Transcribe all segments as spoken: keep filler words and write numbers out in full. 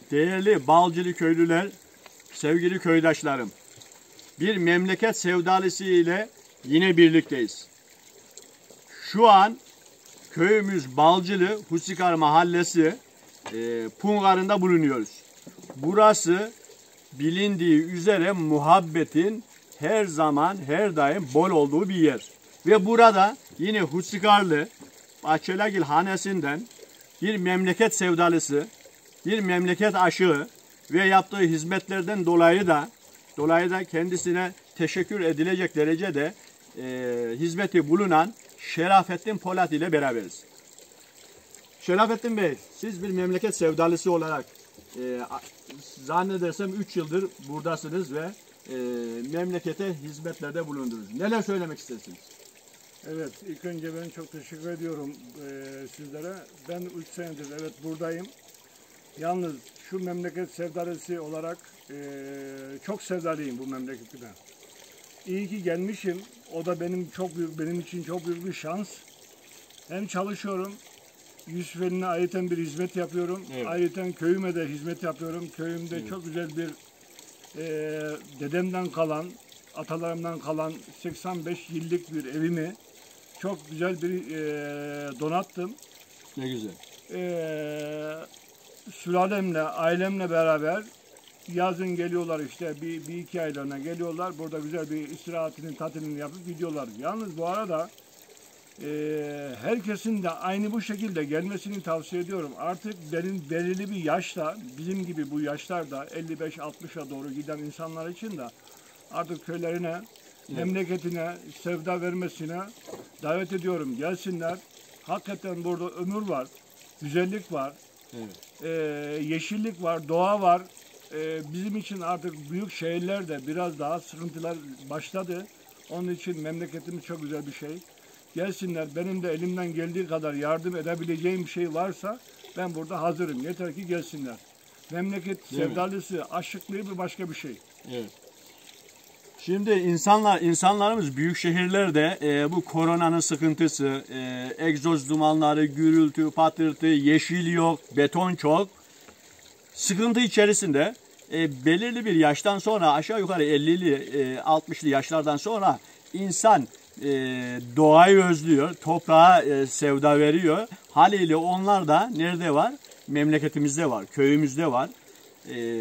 Değerli Balcılı köylüler, sevgili köydaşlarım, bir memleket sevdalısı ile yine birlikteyiz. Şu an köyümüz Balcılı Husikar Mahallesi e, Pungar'ında bulunuyoruz. Burası bilindiği üzere muhabbetin her zaman her daim bol olduğu bir yer. Ve burada yine Husikarlı Bahçelagil hanesinden bir memleket sevdalısı, bir memleket aşığı ve yaptığı hizmetlerden dolayı da dolayı da kendisine teşekkür edilecek derecede e, hizmeti bulunan Şerafettin Polat ile beraberiz. Şerafettin Bey, siz bir memleket sevdalısı olarak e, zannedersem üç yıldır buradasınız ve e, memlekete hizmetlerde bulundunuz. Neler söylemek istersiniz? Evet, ilk önce ben çok teşekkür ediyorum e, sizlere. Ben üç senedir evet buradayım. Yalnız şu memleket sevdalısı olarak e, çok sevdalıyım bu memleketime. İyi ki gelmişim. O da benim çok büyük, benim için çok büyük bir şans. Hem çalışıyorum, Yusufeli'ne ayrıca bir hizmet yapıyorum. Evet. Ayrıca köyüme de hizmet yapıyorum. Köyümde evet. Çok güzel bir e, dedemden kalan, atalarımdan kalan seksen beş yıllık bir evimi çok güzel bir e, donattım. Ne güzel. E, sülalemle, ailemle beraber yazın geliyorlar işte bir, bir iki aylığına geliyorlar. Burada güzel bir istirahatini, tatilini yapıp gidiyorlar. Yalnız bu arada e, herkesin de aynı bu şekilde gelmesini tavsiye ediyorum. Artık benim belirli bir yaşta, bizim gibi bu yaşlarda elli beş altmışa doğru giden insanlar için de artık köylerine, evet. memleketine, sevda vermesine davet ediyorum. Gelsinler. Hakikaten burada ömür var, güzellik var, evet. e, yeşillik var, doğa var. E, bizim için artık büyük şehirlerde biraz daha sıkıntılar başladı. Onun için memleketimiz çok güzel bir şey. Gelsinler, benim de elimden geldiği kadar yardım edebileceğim bir şey varsa ben burada hazırım. Yeter ki gelsinler. Memleket Değil sevdalısı, mi? Aşıklığı bir başka bir şey. Evet. Şimdi insanlar, insanlarımız büyük şehirlerde e, bu koronanın sıkıntısı, e, egzoz dumanları, gürültü, patırtı, yeşil yok, beton çok. Sıkıntı içerisinde e, belirli bir yaştan sonra aşağı yukarı ellili, e, altmışlı yaşlardan sonra insan e, doğayı özlüyor, toprağa e, sevda veriyor. Haliyle onlar da nerede var? Memleketimizde var, köyümüzde var. E,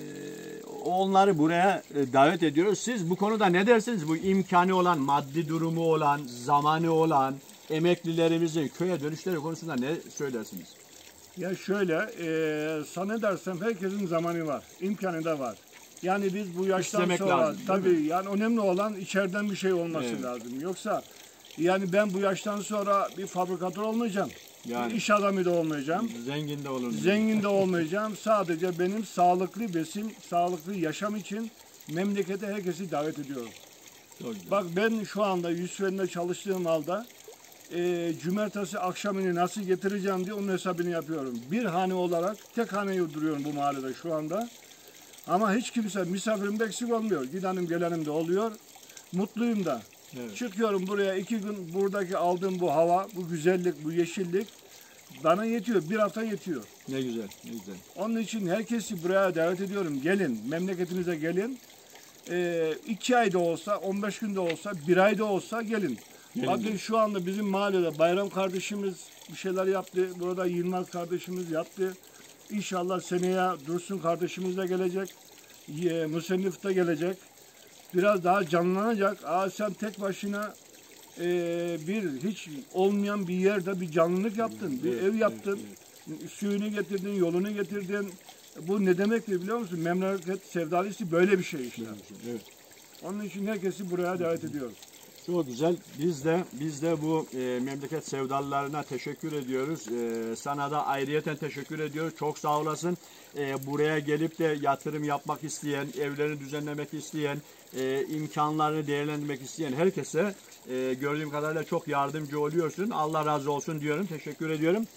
onları buraya e, davet ediyoruz. Siz bu konuda ne dersiniz? Bu imkanı olan, maddi durumu olan, zamanı olan emeklilerimizin köye dönüşleri konusunda ne söylersiniz? Ya şöyle, e, zannedersem herkesin zamanı var, imkanı da var. Yani biz bu yaştan İstemek sonra lazım, tabii yani önemli olan içeriden bir şey olması evet. lazım. Yoksa yani ben bu yaştan sonra bir fabrikatör olmayacağım. Yani, bir iş adamı da olmayacağım. Zengin de olmayacağım. Zengin de olmayacağım. Sadece benim sağlıklı besin, sağlıklı yaşam için memlekete herkesi davet ediyorum. Bak ben şu anda Yusufeli'nde çalıştığım halde e, cumartesi akşamını nasıl getireceğim diye onun hesabını yapıyorum. Bir hane olarak tek haneyi duruyorum bu mahallede şu anda. Ama hiç kimse misafirim de eksik olmuyor. Gidenim gelenim de oluyor. Mutluyum da. Evet. Çıkıyorum buraya iki gün buradaki aldığım bu hava, bu güzellik, bu yeşillik bana yetiyor. Bir hafta yetiyor. Ne güzel, ne güzel. Onun için herkesi buraya davet ediyorum. Gelin, memleketinize gelin. Ee, iki ayda olsa, on beş günde olsa, bir ayda olsa gelin. gelin. Bakın şu anda bizim mahallede Bayram kardeşimiz bir şeyler yaptı. Burada Yılmaz kardeşimiz yaptı. İnşallah seneye Dursun kardeşimiz de gelecek. Musennif de gelecek. Biraz daha canlanacak. Aa sen tek başına e, bir hiç olmayan bir yerde bir canlılık yaptın. Bir evet, ev yaptın. Evet, evet. Suyunu getirdin, yolunu getirdin. Bu ne demektir biliyor musun? Memleket sevdalısı böyle bir şey işte. Evet. Onun için herkesi buraya davet ediyoruz. Çok güzel. Biz de biz de bu e, memleket sevdalılarına teşekkür ediyoruz. E, sana da ayrıyeten teşekkür ediyoruz. Çok sağ olasın. E, buraya gelip de yatırım yapmak isteyen, evlerini düzenlemek isteyen, e, imkanlarını değerlendirmek isteyen herkese e, gördüğüm kadarıyla çok yardımcı oluyorsun. Allah razı olsun diyorum. Teşekkür ediyorum.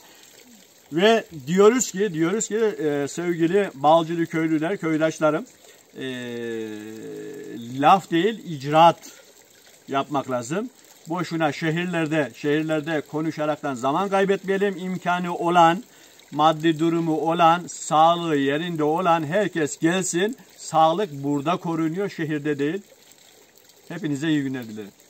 Ve diyoruz ki diyoruz ki e, sevgili Balcılı köylüler, köydaşlarım, e, laf değil icraat yapmak lazım. Boşuna şehirlerde şehirlerde konuşaraktan zaman kaybetmeyelim. İmkanı olan maddi durumu olan, sağlığı yerinde olan herkes gelsin. Sağlık burada korunuyor, şehirde değil. Hepinize iyi günler dilerim.